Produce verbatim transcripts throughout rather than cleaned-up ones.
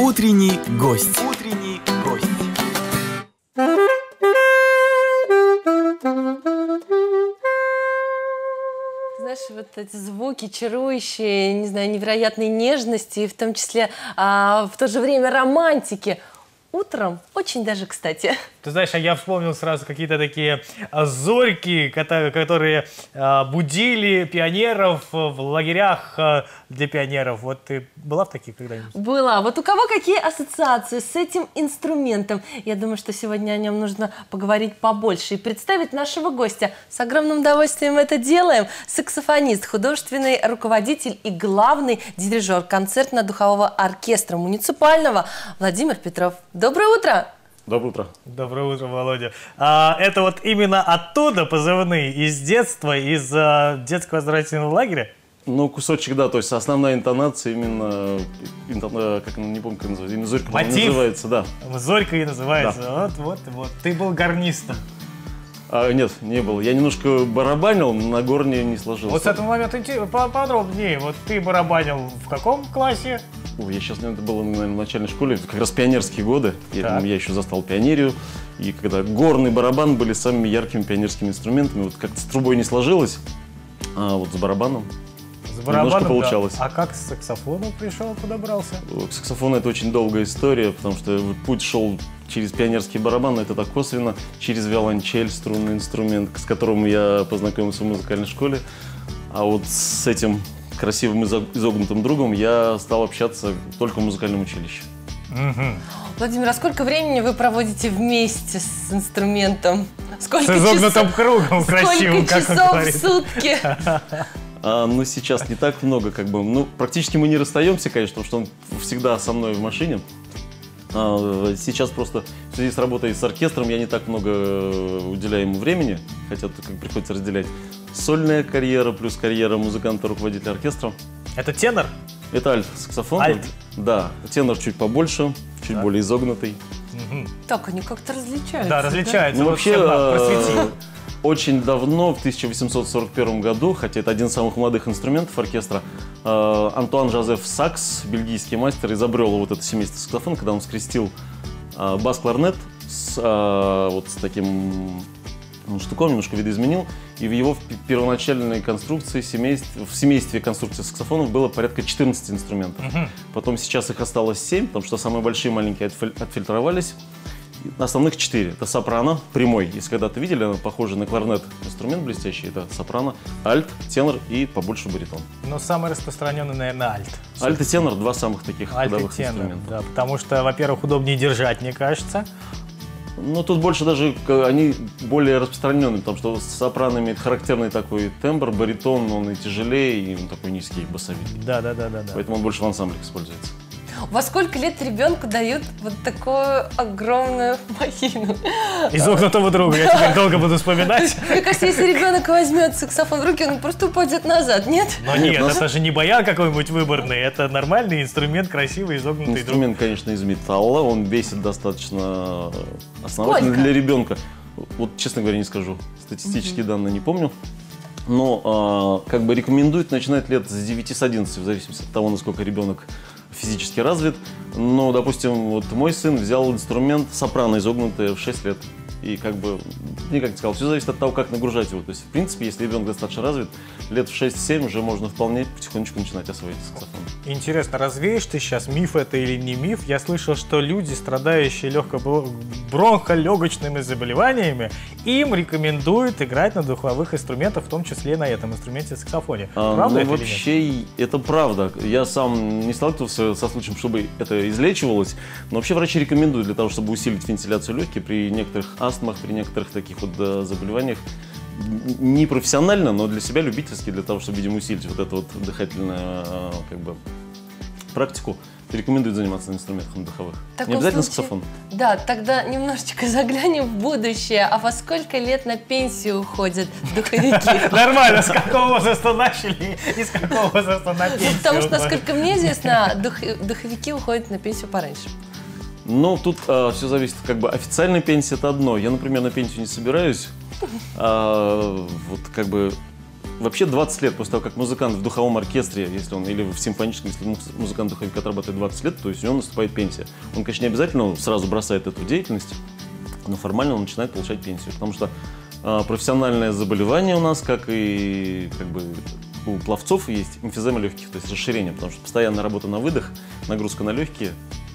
Утренний гость. Утренний гость. Знаешь, вот эти звуки чарующие, не знаю, невероятной нежности, и в том числе а, в то же время романтики. Утром очень даже кстати. Ты знаешь, а я вспомнил сразу какие-то такие а, зорьки, которые, которые а, будили пионеров в лагерях а, для пионеров. Вот ты была в таких когда-нибудь? Была. Вот у кого какие ассоциации с этим инструментом? Я думаю, что сегодня о нем нужно поговорить побольше и представить нашего гостя. С огромным удовольствием это делаем. Саксофонист, художественный руководитель и главный дирижер концертно-духового оркестра муниципального Владимир Петров. Доброе утро! Доброе утро. Доброе утро, Володя. А, это вот именно оттуда позывные, из детства, из а, детского оздоровительного лагеря? Ну, кусочек, да, то есть основная интонация именно, интона, как, не помню, как называется, Зорька называется, да. Зорька и называется, да. вот, вот, вот. Ты был гарнистом. А, нет, не был. Я немножко барабанил, но на горне не сложился. Вот с этого момента подробнее. Вот ты барабанил в каком классе? Ой, я сейчас, это было, наверное, в начальной школе, как раз пионерские годы. Я, я еще застал пионерию. И когда горный барабан были самыми яркими пионерскими инструментами, вот как-то с трубой не сложилось, а вот с барабаном. С барабаном, немножко получалось. Да. А как с саксофоном пришел, подобрался? К саксофону это очень долгая история, потому что путь шел через пионерский барабан, но это так косвенно, через виолончель, струнный инструмент, с которым я познакомился в музыкальной школе. А вот с этим красивым изогнутым другом я стал общаться только в музыкальном училище. Угу. Владимир, а сколько времени вы проводите вместе с инструментом? Сколько с изогнутым часов, кругом красивым, сколько как он часов говорит. в сутки? А, ну, сейчас не так много, как бы. Ну, практически мы не расстаемся, конечно, потому что он всегда со мной в машине. А, сейчас просто в связи с работой с оркестром я не так много уделяю ему времени, хотя тут как приходится разделять. Сольная карьера плюс карьера музыканта, руководителя оркестра. Это тенор? Это альт-саксофон. Альт? Да. Тенор чуть побольше, чуть так. более изогнутый. Угу. Так, они как-то различаются. Да, различаются. Ну, вот вообще, просвети. Очень давно, в тысяча восемьсот сорок первом году, хотя это один из самых молодых инструментов оркестра, э, Антуан Жозеф Сакс, бельгийский мастер, изобрел вот это семейство саксофона, когда он скрестил э, бас-кларнет с, э, вот с таким ну, штуком, немножко видоизменил, и в его первоначальной конструкции, семейств, в семействе конструкции саксофонов было порядка четырнадцати инструментов. Угу. Потом сейчас их осталось семь, потому что самые большие и маленькие отфильтровались. Основных четыре. Это сопрано, прямой. Если когда-то видели, она похожа на кларнет инструмент блестящий. Это сопрано, альт, тенор и побольше баритон. Но самый распространенный, наверное, альт. Альт и тенор – два самых таких альт ходовых и тенор, инструмента. Да, потому что, во-первых, удобнее держать, мне кажется. Ну, тут больше даже они более распространенные, потому что сопрано имеет характерный такой тембр, баритон, он и тяжелее, и он такой низкий, басовитый. Да, да, да, да, да. Поэтому он больше в ансамблях используется. Во сколько лет ребенку дают вот такую огромную махину? Изогнутого друга, я теперь долго буду вспоминать. Мне кажется, если ребенок возьмет саксофон в руки, он просто упадет назад, нет? Но нет, это же не баян какой-нибудь выборный, это нормальный инструмент, красивый, изогнутый друг. Инструмент, конечно, из металла, он весит достаточно основательно Сколько? для ребенка. Вот, честно говоря, не скажу, статистические угу. данные не помню. Но э, как бы рекомендуют начинать лет с девяти-одиннадцати, в зависимости от того, насколько ребенок физически развит. Но, допустим, вот мой сын взял инструмент сопрано изогнутый в шесть лет. И как бы, не как ты сказал, все зависит от того, как нагружать его. То есть, в принципе, если ребенок достаточно развит, лет в шесть-семь уже можно вполне потихонечку начинать освоить саксофон. Интересно, развеешь ты сейчас, миф это или не миф? Я слышал, что люди, страдающие легко-бронхолегочными заболеваниями, им рекомендуют играть на духовых инструментах, в том числе на этом инструменте саксофоне. А, правда ну, это вообще, или нет? это правда. Я сам не сталкивался со случаем, чтобы это излечивалось, но вообще врачи рекомендуют для того, чтобы усилить вентиляцию легких при некоторых астмах, при некоторых таких вот да, заболеваниях. Не профессионально, но для себя любительски, для того, чтобы, видимо, усилить вот эту вот дыхательную как бы, практику, рекомендуют заниматься на инструментах на духовых. Не обязательно случае, саксофон. Да, тогда немножечко заглянем в будущее. А во сколько лет на пенсию уходят духовики? Нормально, с какого возраста начали и с какого возраста на пенсию? Потому что, насколько мне известно, духовики уходят на пенсию пораньше. Ну, тут а, все зависит, как бы официальная пенсия это одно. Я, например, на пенсию не собираюсь. А, вот как бы вообще двадцать лет после того, как музыкант в духовом оркестре, если он, или в симфоническом, если музыкант-духовик отрабатывает двадцать лет, то есть у него наступает пенсия. Он, конечно, не обязательно сразу бросает эту деятельность, но формально он начинает получать пенсию, потому что э, профессиональное заболевание у нас, как и как бы у пловцов, есть эмфизема легких, то есть расширение, потому что постоянная работа на выдох, нагрузка на легкие.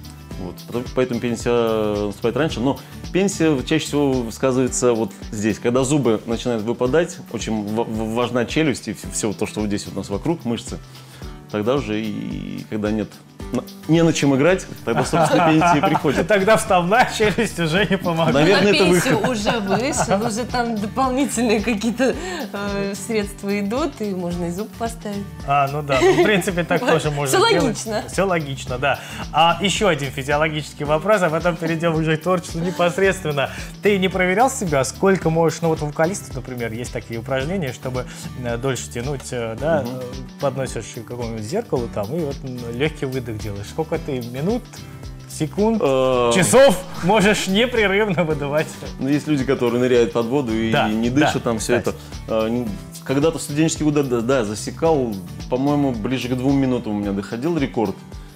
Вот. Поэтому пенсия наступает раньше, но пенсия чаще всего сказывается вот здесь, когда зубы начинают выпадать, очень важна челюсть и все то, что вот здесь вот у нас вокруг, мышцы, тогда уже и когда нет, не на чем играть, тогда, собственно, пенсия приходит. Тогда вставная челюсть уже не помогает. Наверное, это выход. Уже вышел, уже там дополнительные какие-то э, средства идут, и можно и зуб поставить. А, ну да, ну, в принципе, так тоже можно Все сделать. логично. Все логично, да. А еще один физиологический вопрос, а потом перейдем уже к творчеству непосредственно. Ты не проверял себя, сколько можешь, ну вот у вокалистов, например, есть такие упражнения, чтобы э, дольше тянуть, э, да, угу. подносишь к какому-нибудь зеркалу там, и вот легкий выдох делаешь. Сколько ты минут, секунд, часов можешь непрерывно выдавать? Ну, есть люди, которые ныряют под воду и да, не дышат, да, там все кстати. это. Когда-то в студенческие годы, да, да, засекал, по-моему, ближе к двум минутам у меня доходил рекорд.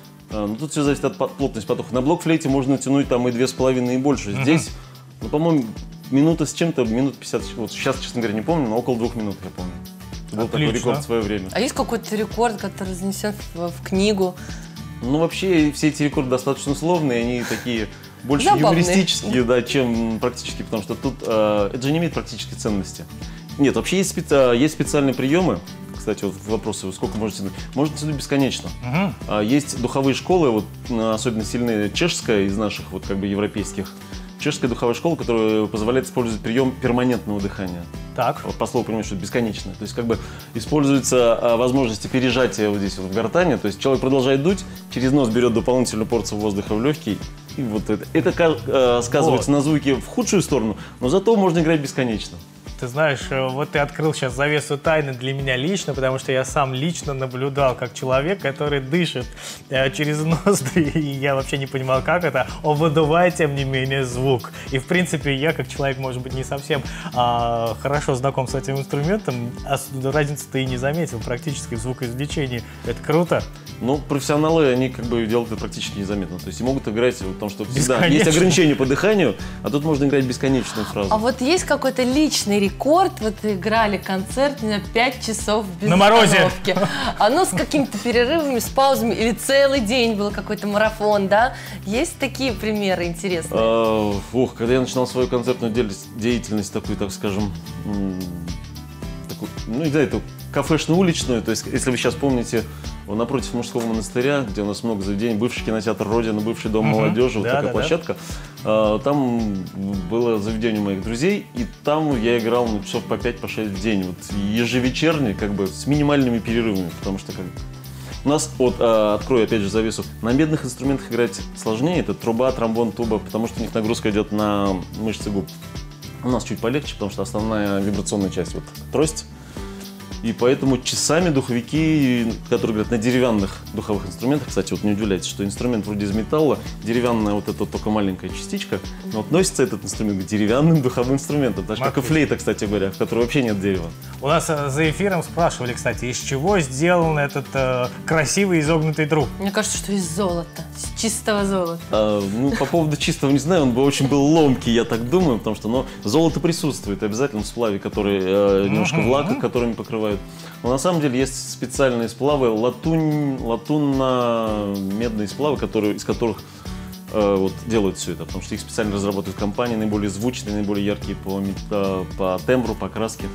Но тут все зависит от плотности потока. На блокфлейте можно тянуть там и две с половиной и больше. Здесь, ну, по-моему, минута с чем-то, минут пятьдесят. Вот сейчас, честно говоря, не помню, но около двух минут, я помню. Это был такой рекорд в свое время. А есть какой-то рекорд, который занесен в, в книгу? Ну, вообще, все эти рекорды достаточно условные, они такие больше забавные. Юмористические, да, чем практически, потому что тут э, это же не имеет практической ценности. Нет, вообще есть, специ, есть специальные приемы. Кстати, вот вопросы, сколько можете тянуть? Можно тянуть бесконечно. Uh-huh. Есть духовые школы, вот, особенно сильные чешская из наших вот, как бы, европейских. Чешская духовая школа, которая позволяет использовать прием перманентного дыхания. Так. По слову понимаешь, что это бесконечное. То есть как бы используется а, возможность пережатия вот здесь вот в гортани. То есть человек продолжает дуть, через нос берет дополнительную порцию воздуха в легкий. И вот это, это а, сказывается вот на звуке в худшую сторону, но зато можно играть бесконечно. Ты знаешь, вот ты открыл сейчас завесу тайны для меня лично, потому что я сам лично наблюдал, как человек, который дышит э, через ноздри, и я вообще не понимал, как это, он выдувает, тем не менее, звук. И, в принципе, я, как человек, может быть, не совсем э, хорошо знаком с этим инструментом, а разницы-то и не заметил практически в звукоизвлечении. Это круто. Ну, профессионалы, они как бы делают это практически незаметно. То есть и могут играть, потому что всегда есть ограничения по дыханию, а тут можно играть бесконечную фразу. А вот есть какой-то личный рекорд? Вот играли концерт на пять часов без на морозе. остановки. А ну с какими-то перерывами, с паузами, или целый день был какой-то марафон, да? Есть такие примеры интересные? А, ух, когда я начинал свою концертную деятельность, такую, так скажем, такую, ну, не знаю, это кафешно-уличную, то есть, если вы сейчас помните, напротив мужского монастыря, где у нас много заведений, бывший кинотеатр «Родина», бывший дом uh-huh. молодежи, вот да, такая да, площадка. Да. Там было заведение моих друзей, и там я играл ну, часов по пять, по шесть в день, вот, ежевечерний, как бы с минимальными перерывами, потому что как... у нас, вот, открою опять же завесу, на медных инструментах играть сложнее, это труба, тромбон, туба, потому что у них нагрузка идет на мышцы губ. У нас чуть полегче, потому что основная вибрационная часть, вот, трость. И поэтому часами духовики, которые говорят на деревянных духовых инструментах, кстати, вот не удивляйтесь, что инструмент вроде из металла, деревянная вот эта только маленькая частичка, но относится этот инструмент к деревянным духовым инструментам, так же как и флейта, кстати говоря, в которой вообще нет дерева. У нас за эфиром спрашивали, кстати, из чего сделан этот э, красивый изогнутый труп? Мне кажется, что из золота, из чистого золота. А, ну, по поводу чистого не знаю, он бы очень был ломкий, я так думаю, потому что но золото присутствует обязательно в сплаве, который э, немножко в лаках, которыми покрывают. Но на самом деле есть специальные сплавы, латунь, латунно-медные сплавы, которые, из которых э, вот, делают все это, потому что их специально разрабатывают компании, наиболее звучные, наиболее яркие по, по тембру, по краске.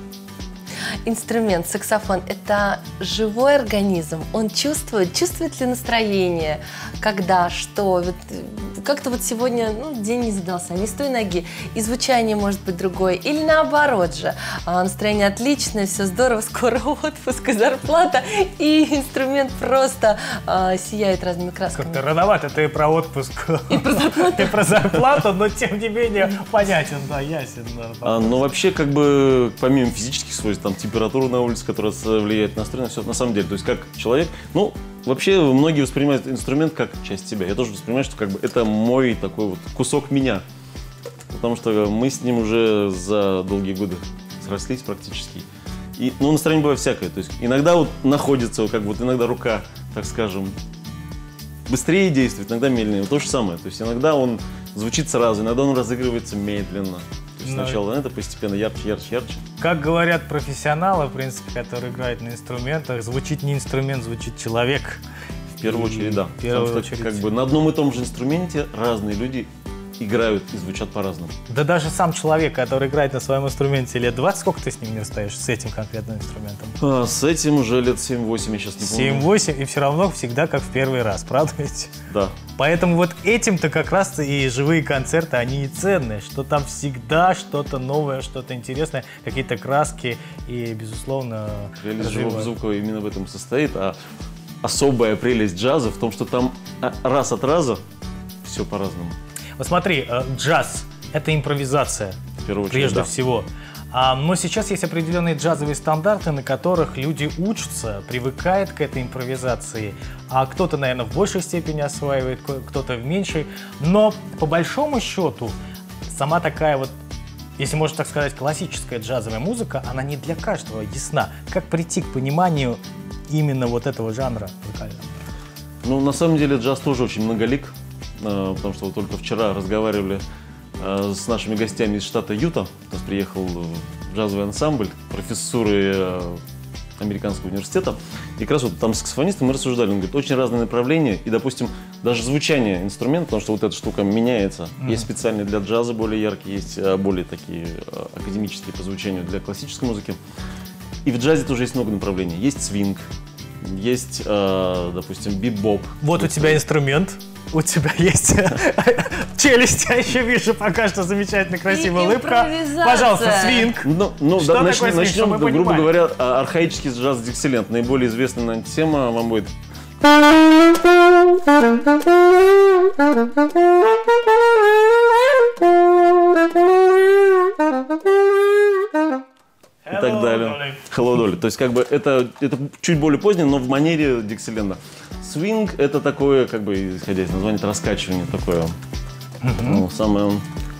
Инструмент, саксофон – это живой организм. Он чувствует, чувствует ли настроение, когда, что. Вот, как-то вот сегодня ну, день не задался, не с той ноги, и звучание может быть другое. Или наоборот же, настроение отличное, все здорово, скоро отпуск и зарплата, и инструмент просто а, сияет разными красками. Как-то рановато ты про отпуск и про зарплату, и про зарплату, но тем не менее понятен, да, ясен. Да, а, но вообще, как бы, помимо физических свойств, там, температура на улице, которая влияет на настроение, все на самом деле. То есть, как человек, ну, вообще, многие воспринимают инструмент как часть себя. Я тоже воспринимаю, что как бы это мой такой вот кусок меня. Потому что мы с ним уже за долгие годы срослись практически. И, ну, настроение бывает всякое. То есть иногда вот находится, как вот иногда рука, так скажем, быстрее действует, иногда медленнее. То же самое. То есть иногда он звучит сразу, иногда он разыгрывается медленно. То есть Но... сначала это постепенно ярче, ярче, ярче. Как говорят профессионалы, в принципе, которые играют на инструментах, звучит не инструмент, звучит человек. В первую И очередь, да. В первую Потому что очередь. как бы на одном и том же инструменте разные люди играют и звучат по-разному. Да даже сам человек, который играет на своем инструменте лет двадцать, сколько ты с ним не стоишь, с этим конкретным инструментом? А, с этим уже лет семь-восемь, я сейчас не помню. семь-восемь, и все равно всегда как в первый раз, правда ведь? Да. Поэтому вот этим-то как раз и живые концерты, они и ценные, что там всегда что-то новое, что-то интересное, какие-то краски и, безусловно, Прелесть живого развивают. звука именно в этом состоит, а особая прелесть джаза в том, что там раз от раза все по-разному. Вот смотри, э, джаз — это импровизация, В первую очередь, прежде да. всего. А, но сейчас есть определенные джазовые стандарты, на которых люди учатся, привыкают к этой импровизации. А кто-то, наверное, в большей степени осваивает, кто-то в меньшей. Но по большому счету сама такая вот, если можно так сказать, классическая джазовая музыка, она не для каждого ясна. Как прийти к пониманию именно вот этого жанра музыкального? Ну, на самом деле, джаз тоже очень многолик, э, потому что вот только вчера разговаривали э, с нашими гостями из штата Юта. У нас приехал джазовый ансамбль профессуры э, американского университета. И как раз вот там с саксофонистом мы рассуждали. Он говорит, очень разные направления. И, допустим, даже звучание инструмента, потому что вот эта штука меняется. Mm-hmm. Есть специальные для джаза более яркие, есть э, более такие э, академические по звучанию для классической музыки. И в джазе тоже есть много направлений. Есть свинг, есть, э, допустим, бибоп. Вот у тебя инструмент, у тебя есть челюсть, я еще вижу пока что замечательно красивая И улыбка. импровизация. Пожалуйста, свинг. Ну, ну Что да, такое начнем, свинг, начнем, чтобы мы грубо понимали? говоря, а, архаический джаз Диксиленд. Наиболее известная наверное, тема вам будет. И так далее. Hello, Dolly. То есть, как бы, это, это чуть более позднее, но в манере Диксиленда. Свинг — это такое, как бы, исходя из названия, это раскачивание такое. Ну, самое...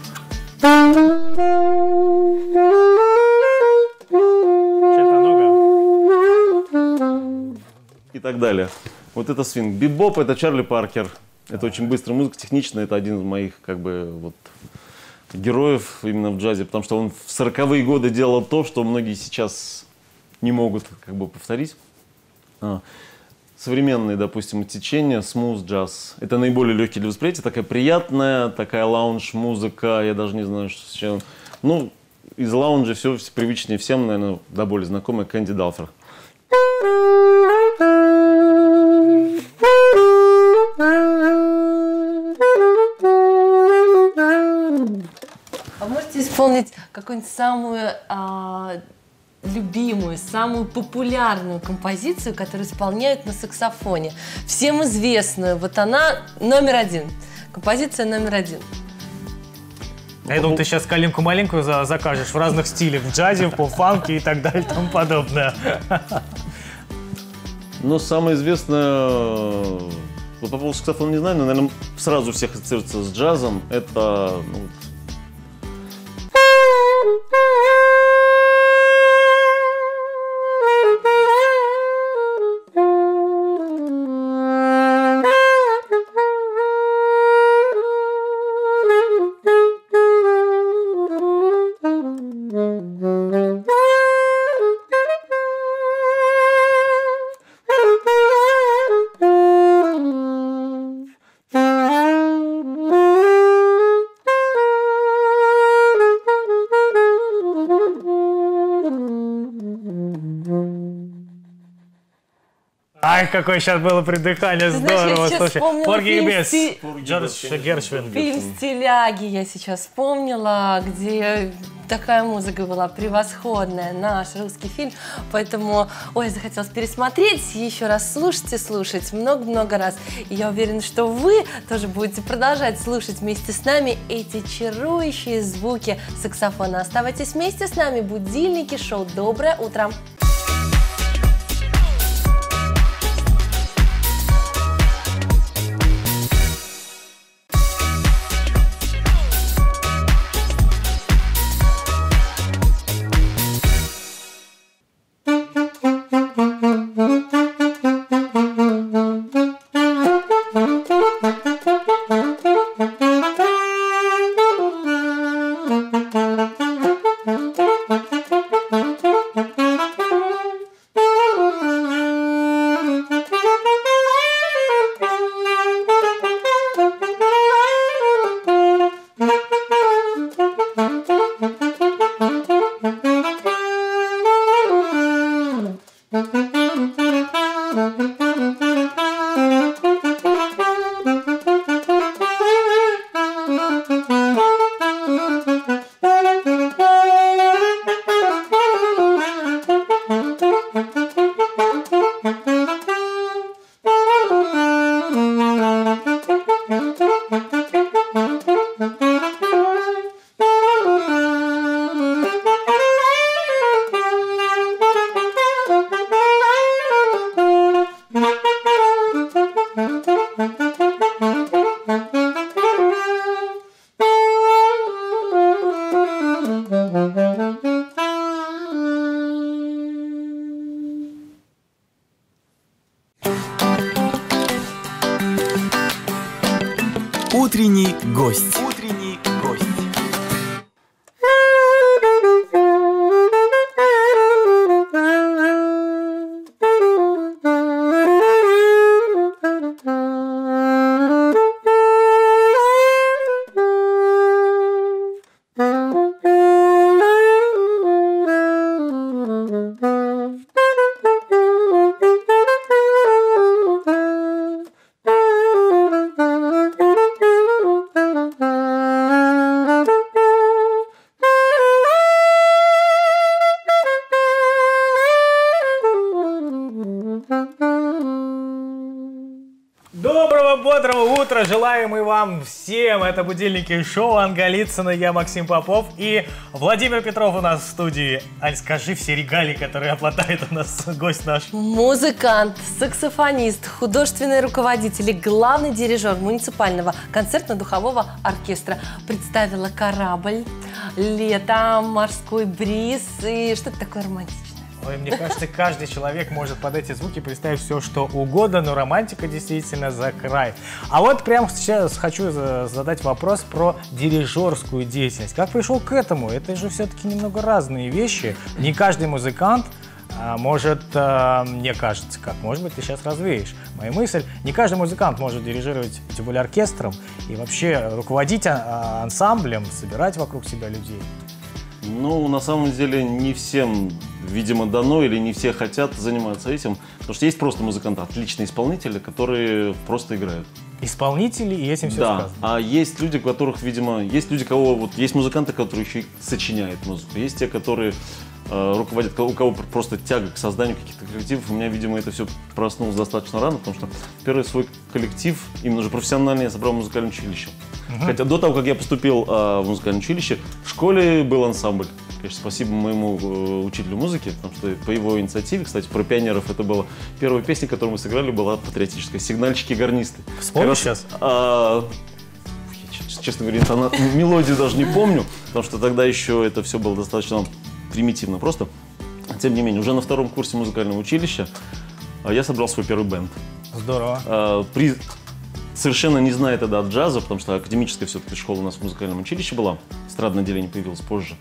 И так далее. Вот это свинг. Бибоп — это Чарли Паркер. Это очень быстрая музыка, техничная. Это один из моих, как бы, вот, героев именно в джазе, потому что он в сороковые годы делал то, что многие сейчас не могут, как бы, повторить. А. Современные, допустим, течения, смуз джаз. Это наиболее легкий для восприятия, такая приятная, такая лаунж-музыка, я даже не знаю, что сейчас. Ну, из лаунжа все привычнее всем, наверное, до боли знакомая Кэнди Далфер. А можете исполнить какую-нибудь самую а, любимую, самую популярную композицию, которую исполняют на саксофоне? Всем известную. Вот она номер один. Композиция номер один. Я думал, ты сейчас калинку-малинку за закажешь в разных стилях, в джазе, в поп-фанке и так далее и тому подобное. Ну, самое известное, ну, по поводу саксофона не знаю, но, наверное, сразу всех ассоциируется с джазом. Это, ну, Ай, какое сейчас было придыхание, Ты знаешь, здорово, я сейчас слушай. вспомнила Порги и фильм Бесс, «Сти-» Джордж Гершвин. Фильм «Стиляги» я сейчас вспомнила, где такая музыка была превосходная, наш русский фильм. Поэтому, ой, захотелось пересмотреть, еще раз слушать и слушать много-много раз. И я уверена, что вы тоже будете продолжать слушать вместе с нами эти чарующие звуки саксофона. Оставайтесь вместе с нами, будильники, шоу «Доброе утро». Утренний гость. Утренний гость. Доброго, бодрого утра желаем и вам всем. Это будильники шоу Анны Голицыной, я Максим Попов и Владимир Петров у нас в студии. Ань, скажи все регалии, которые обладает у нас гость наш. Музыкант, саксофонист, художественный руководитель и главный дирижер муниципального концертно-духового оркестра. Представила корабль, лето, морской бриз и что-то такое романтичное. Ой, мне кажется, каждый человек может под эти звуки представить все, что угодно, но романтика действительно за край. А вот прямо сейчас хочу задать вопрос про дирижерскую деятельность. Как пришел к этому? Это же все-таки немного разные вещи. Не каждый музыкант а, может, а, мне кажется, как, может быть, ты сейчас развеешь мою мысль, не каждый музыкант может дирижировать, тем более оркестром, и вообще руководить а, ансамблем, собирать вокруг себя людей. Ну, на самом деле, не всем, видимо, дано или не все хотят заниматься этим, потому что есть просто музыканты, отличные исполнители, которые просто играют. Исполнители, и этим все да, сказано. А есть люди, у которых, видимо, есть люди, кого вот есть музыканты, которые еще и сочиняют музыку, есть те, которые э, руководят, у кого просто тяга к созданию каких-то коллективов. У меня, видимо, это все проснулось достаточно рано, потому что первый свой коллектив, именно же профессиональный, я собрал в музыкальном училище. Uh-huh. Хотя до того, как я поступил э, в музыкальное училище, в школе был ансамбль. Конечно, спасибо моему э, учителю музыки, потому что по его инициативе, кстати, про пионеров это была первая песня, которую мы сыграли, была патриотическая «Сигнальщики-гарнисты». Вспомнишь сейчас? А, я, честно говоря, она, мелодию даже не помню, потому что тогда еще это все было достаточно примитивно просто. Тем не менее, уже на втором курсе музыкального училища я собрал свой первый бэнд. Здорово. А, при... Совершенно не зная тогда джаза, потому что академическая все-таки школа у нас в музыкальном училище была, эстрадное отделение появилось позже.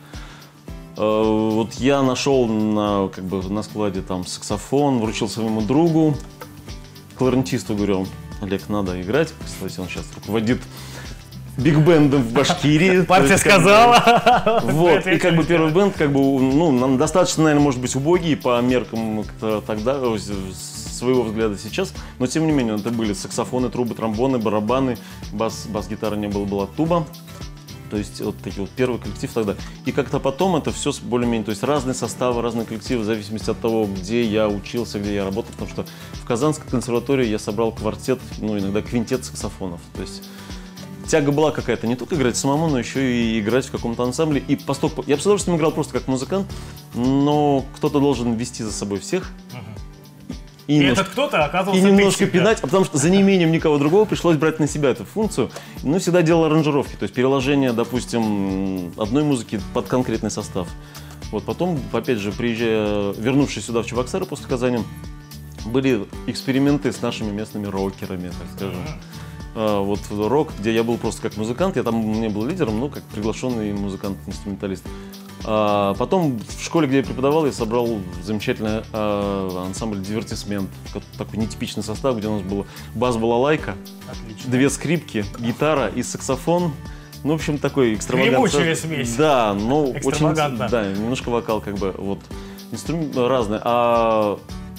Вот я нашел на, как бы, на складе там саксофон, вручил своему другу, кларнетисту, говорю: Олег, надо играть. Кстати, он сейчас руководит биг-бэндом в Башкирии. Партия сказала. Вот, и как бы первый бэнд, как бы, ну, достаточно, наверное, может быть, убогий по меркам тогда, своего взгляда сейчас, но тем не менее это были саксофоны, трубы, тромбоны, барабаны, бас, бас-гитара не было, была туба. То есть вот такие вот первый коллектив тогда. И как-то потом это все более-менее, то есть разные составы, разные коллективы, в зависимости от того, где я учился, где я работал. Потому что в Казанской консерватории я собрал квартет, ну иногда квинтет саксофонов. То есть тяга была какая-то, не только играть самому, но еще и играть в каком-то ансамбле. И поступ... Я бы с удовольствием играл просто как музыкант, но кто-то должен вести за собой всех. И, и этот кто-то оказывался и немножко пинать, а потому что за неимением никого другого пришлось брать на себя эту функцию. Ну, всегда делал аранжировки, то есть переложение, допустим, одной музыки под конкретный состав. Вот потом, опять же, приезжая, вернувшись сюда в Чебоксары после Казани, были эксперименты с нашими местными рокерами, так скажем. А, вот рок, где я был просто как музыкант, я там не был лидером, но как приглашенный музыкант-инструменталист. А потом в школе, где я преподавал, я собрал замечательный а, ансамбль «Дивертисмент». Такой нетипичный состав, где у нас было бас-балалайка, две скрипки, гитара и саксофон. Ну, в общем, такой экстравагантный. Гремучая смесь. Да, но очень, да, немножко вокал как бы, вот, инструменты разные. А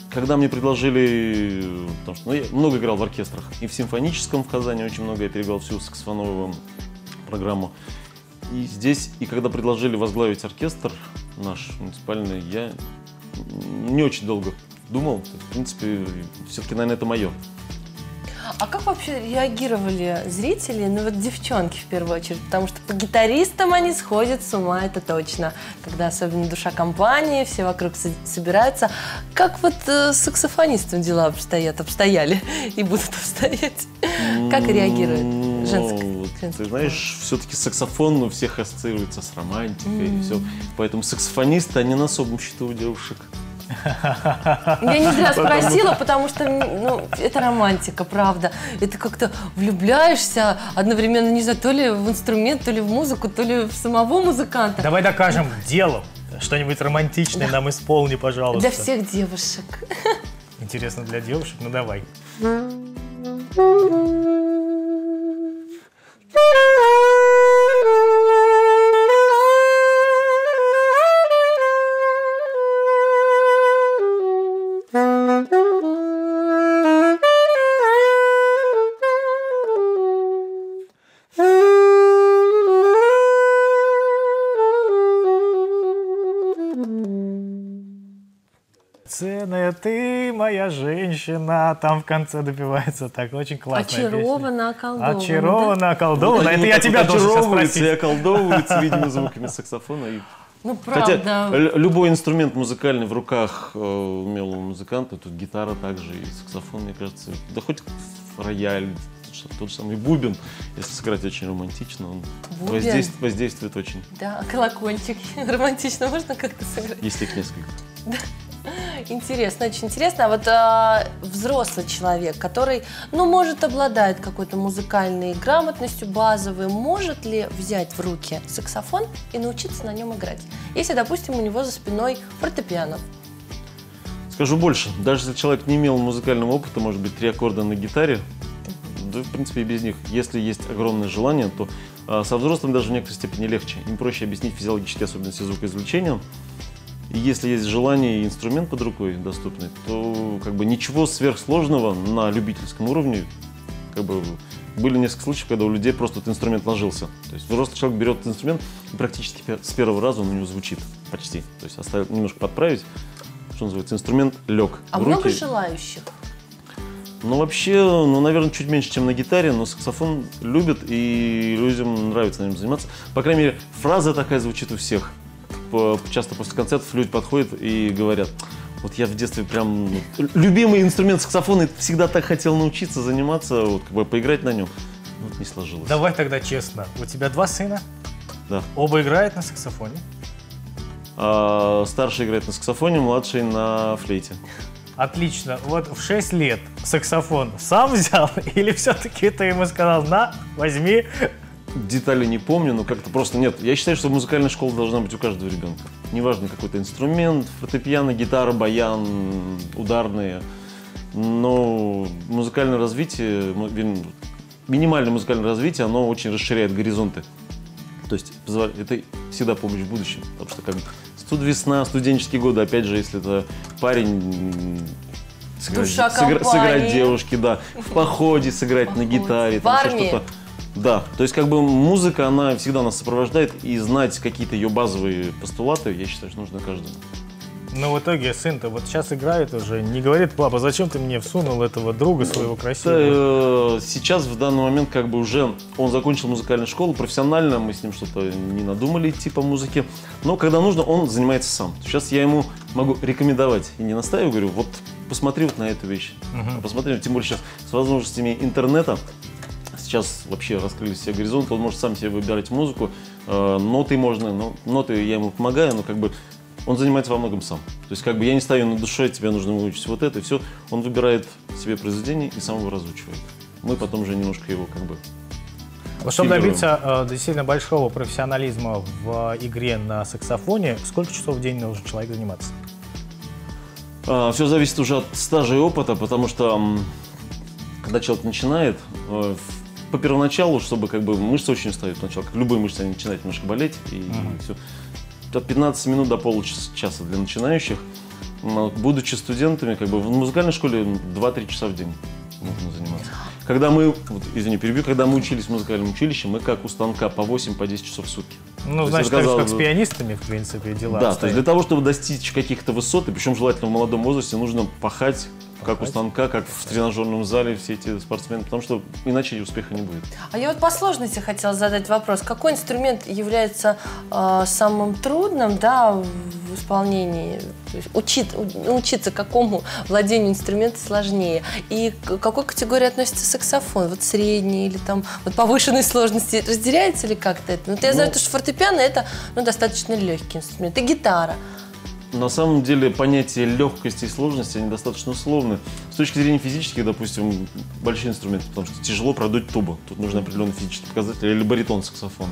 когда мне предложили, потому что ну, я много играл в оркестрах, и в симфоническом в Казани очень много, я переиграл всю саксофоновую программу. И здесь, и когда предложили возглавить оркестр наш муниципальный, я не очень долго думал. В принципе, все-таки, наверное, это мое. А как вообще реагировали зрители, ну вот девчонки в первую очередь, потому что по гитаристам они сходят с ума, это точно, когда особенно душа компании, все вокруг собираются. Как вот э, с саксофонистом дела обстоят, обстояли и будут обстоять? Как реагирует женская? Ну, ты знаешь, все-таки саксофон у всех ассоциируется с романтикой, mm. и все. Поэтому саксофонисты, они на особом счету у девушек. Я не зря спросила, потому что ну, это романтика, правда. Это как-то влюбляешься одновременно, не знаю, то ли в инструмент, то ли в музыку, то ли в самого музыканта. Давай докажем делом. Что-нибудь романтичное да. нам исполни, пожалуйста. Для всех девушек. Интересно для девушек? Ну давай. Ценная ты, моя женщина, там в конце допивается так, очень классная Очарована, околдована. Очарована, околдована. Это я тебя должен сейчас спросить. И околдовывается, видимо, звуками саксофона. И... Ну, правда. Хотя любой инструмент музыкальный в руках э, умелого музыканта, тут гитара также и саксофон, мне кажется, да хоть рояль, тот же самый бубен, если сыграть очень романтично, он воздействует, воздействует очень. Да, колокольчик романтично можно как-то сыграть? Если их несколько. Интересно, очень интересно. А вот а, взрослый человек, который, ну, может, обладает какой-то музыкальной грамотностью базовой, может ли взять в руки саксофон и научиться на нем играть? Если, допустим, у него за спиной фортепиано. Скажу больше. Даже если человек не имел музыкального опыта, может быть, три аккорда на гитаре, да, в принципе, и без них. Если есть огромное желание, то а, со взрослым даже в некоторой степени легче. Им проще объяснить физиологические особенности звукоизвлечения. И если есть желание и инструмент под рукой доступный, то как бы ничего сверхсложного на любительском уровне. Как бы, были несколько случаев, когда у людей просто этот инструмент ложился. То есть взрослый человек берет этот инструмент и практически с первого раза он у него звучит почти. То есть оставить, немножко подправить, что называется, инструмент лег. А много желающих? Ну, вообще, ну, наверное, чуть меньше, чем на гитаре, но саксофон любят и людям нравится на нем заниматься. По крайней мере, фраза такая звучит у всех. Часто после концертов люди подходят и говорят: вот я в детстве прям любимый инструмент саксофона, всегда так хотел научиться заниматься, вот, как бы поиграть на нем. Вот не сложилось. Давай тогда честно, у тебя два сына? Да. Оба играют на саксофоне? А, старший играет на саксофоне, младший на флейте. Отлично. Вот в шесть лет саксофон сам взял или все-таки ты ему сказал: на, возьми? Детали не помню, но как-то просто нет. Я считаю, что музыкальная школа должна быть у каждого ребенка. Неважно, какой-то инструмент, фортепиано, гитара, баян, ударные. Но музыкальное развитие, минимальное музыкальное развитие, оно очень расширяет горизонты. То есть это всегда помощь в будущем. Потому что как студ весна, студенческие годы, опять же, если это парень... Сыграть, сыгра, сыграть девушки, да, в походе сыграть Поход. на гитаре, там еще что-то. Да, то есть как бы музыка, она всегда нас сопровождает, и знать какие-то ее базовые постулаты, я считаю, что нужно каждому. Но в итоге сын-то вот сейчас играет уже, не говорит: папа, зачем ты мне всунул этого друга своего красивого? Да, сейчас в данный момент как бы уже он закончил музыкальную школу, профессионально мы с ним что-то не надумали идти по музыке, но когда нужно, он занимается сам. Сейчас я ему могу рекомендовать и не настаиваю, говорю: вот посмотри вот на эту вещь, угу. посмотри, тем более сейчас с возможностями интернета. Сейчас вообще раскрылись все горизонты, он может сам себе выбирать музыку, э, ноты можно, но ноты я ему помогаю, но как бы он занимается во многом сам. То есть как бы я не ставлю на душе: тебе нужно выучить вот это, и все. Он выбирает себе произведение и сам его разучивает. Мы потом уже немножко его как бы... Вот чтобы добиться э, действительно большого профессионализма в игре на саксофоне, сколько часов в день должен человек заниматься? А, все зависит уже от стажа и опыта, потому что когда человек начинает, э, по первоначалу, чтобы как бы мышцы очень устают, сначала, как любые мышцы, они начинают немножко болеть, и uh-huh. все. От пятнадцати минут до получаса для начинающих. будучи студентами, как бы в музыкальной школе два-три часа в день нужно заниматься. Когда мы, вот, извини, перебью, когда мы учились в музыкальном училище, мы как у станка по восемь-десять часов в сутки. Ну, То значит, есть, так же, казалось как с бы, пианистами, в принципе, дела Да, обстоят. то есть для того, чтобы достичь каких-то высот, и причем желательно в молодом возрасте, нужно пахать, как у станка, как в тренажерном зале все эти спортсмены, потому что иначе успеха не будет. А я вот по сложности хотела задать вопрос. Какой инструмент является э, самым трудным, да, в исполнении? То есть учит, научиться какому владению инструмента сложнее? И к какой категории относится саксофон? Вот средний или там вот повышенной сложности? Разделяется ли как-то это? Ну, я знаю, Ну, что фортепиано это ну, достаточно легкий инструмент. И гитара. На самом деле понятие легкости и сложности, они достаточно условны. С точки зрения физических, допустим, большие инструменты, потому что тяжело продуть тубу. Тут нужны определенные физические показатели, или баритон, саксофон.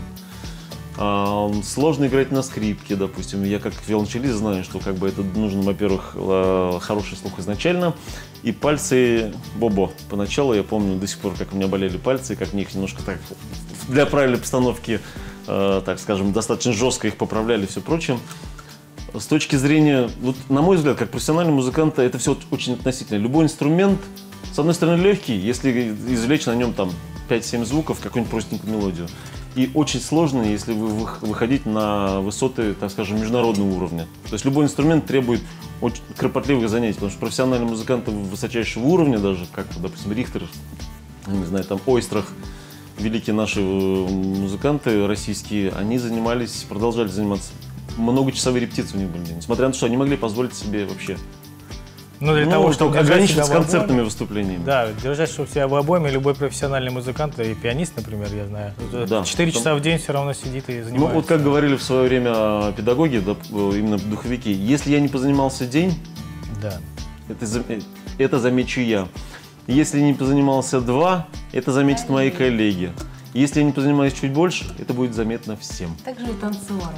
А, сложно играть на скрипке, допустим. Я как виолончелист знаю, что как бы это нужно, во-первых, хороший слух изначально, и пальцы бобо. Поначалу я помню до сих пор, как у меня болели пальцы, как мне их немножко так для правильной постановки, так скажем, достаточно жестко их поправляли и все прочее. С точки зрения, вот, на мой взгляд, как профессиональный музыкант, это все очень относительно. Любой инструмент, с одной стороны, легкий, если извлечь на нем там пять-семь звуков, какую-нибудь простенькую мелодию. И очень сложно, если вы выходить на высоты, так скажем, международного уровня. То есть любой инструмент требует очень кропотливых занятий, потому что профессиональные музыканты высочайшего уровня, даже как, допустим, Рихтер, не знаю, там Ойстрах, великие наши музыканты российские, они занимались, продолжали заниматься. Многочасовые репетиции у них были, несмотря на то, что они могли позволить себе вообще Ну, для ну, того, чтобы ограничиться с держать себя в концертными обойме. выступлениями. Да, держать чтобы себя в обойме, любой профессиональный музыкант и пианист, например, я знаю, Да. четыре Там- часа в день все равно сидит и занимается. Ну, вот как говорили в свое время педагоги, да, именно духовики, если я не позанимался день, Да. это, за- это замечу я. Если не позанимался два, это заметят мои коллеги. Если я не позанимаюсь чуть больше, это будет заметно всем. Также и танцоров.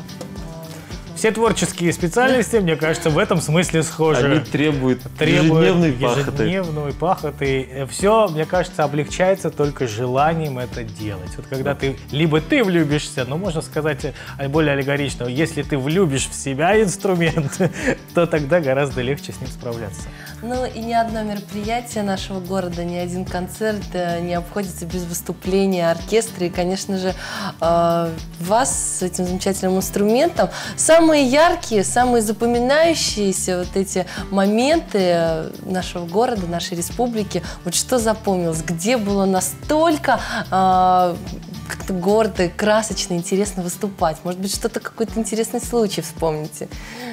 Все творческие специальности, мне кажется, в этом смысле схожи. Они требуют Требует ежедневной пахоты. ежедневной пахоты. Все, мне кажется, облегчается только желанием это делать. Вот когда ты, либо ты влюбишься, ну, можно сказать более аллегорично, если ты влюбишь в себя инструмент, то тогда гораздо легче с ним справляться. Ну и ни одно мероприятие нашего города, ни один концерт э, не обходится без выступления оркестра. И, конечно же, э, вас с этим замечательным инструментом. Самые яркие, самые запоминающиеся вот эти моменты нашего города, нашей республики. Вот что запомнилось? Где было настолько э, как-то гордо, красочно, интересно выступать? Может быть, что-то, какой-то интересный случай вспомните?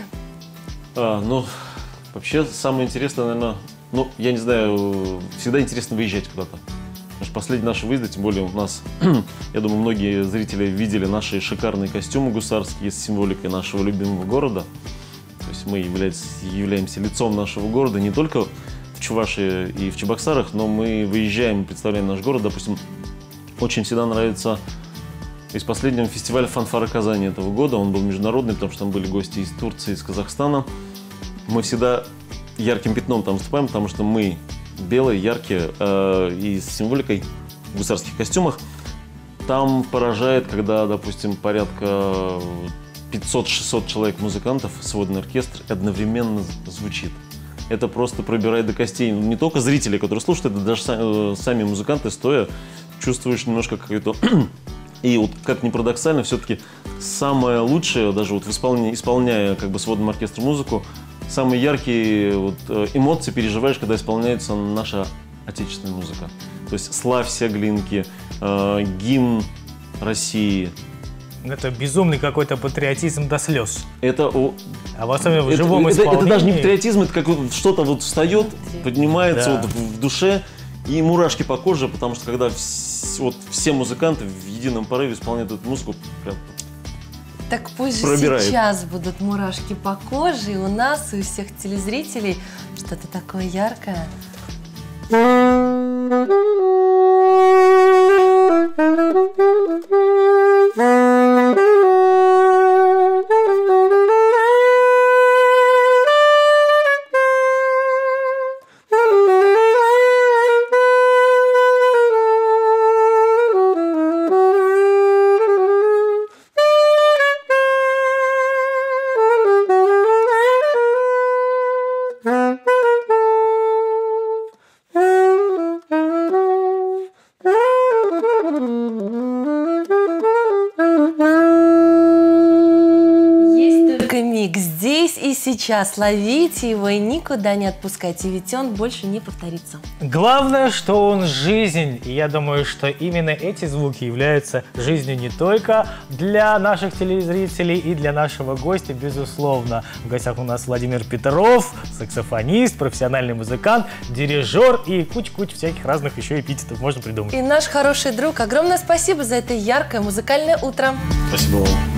А, ну, вообще, самое интересное, наверное, ну, я не знаю, всегда интересно выезжать куда-то. Потому что последние наши выезды, тем более у нас, я думаю, многие зрители видели наши шикарные костюмы гусарские с символикой нашего любимого города. То есть мы являемся, являемся лицом нашего города не только в Чувашии и в Чебоксарах, но мы выезжаем и представляем наш город. Допустим, очень всегда нравится из последнего фестиваля «Фанфары Казани» этого года. Он был международный, потому что там были гости из Турции, из Казахстана. Мы всегда ярким пятном там выступаем, потому что мы белые, яркие э, и с символикой в гусарских костюмах. Там поражает, когда, допустим, порядка пятьсот-шестьсот человек музыкантов, сводный оркестр одновременно звучит. Это просто пробирает до костей. Не только зрители, которые слушают, это даже сами, сами музыканты, стоя, чувствуешь немножко какое-то... И вот, как ни парадоксально, все-таки самое лучшее, даже вот в исполнении, исполняя как бы сводным оркестром музыку, самые яркие вот, эмоции переживаешь, когда исполняется наша отечественная музыка. То есть «Славься, Сяглинки», э, гимн России. Это безумный какой-то патриотизм до слез. Это, о, А в особенно в это, живом это, исполнении. это даже не патриотизм, это как вот что-то вот встает, поднимается Да. вот в, в душе, и мурашки по коже, потому что когда вс, вот, все музыканты в едином порыве исполняют эту музыку, прям Так пусть же пробирает. сейчас будут мурашки по коже, и у нас, и у всех телезрителей что-то такое яркое. сейчас ловите его и никуда не отпускайте, ведь он больше не повторится. Главное, что он жизнь. И я думаю, что именно эти звуки являются жизнью не только для наших телезрителей и для нашего гостя, безусловно. В гостях у нас Владимир Петров, саксофонист, профессиональный музыкант, дирижер и куча-куча всяких разных еще эпитетов можно придумать. И наш хороший друг, огромное спасибо за это яркое музыкальное утро. Спасибо вам.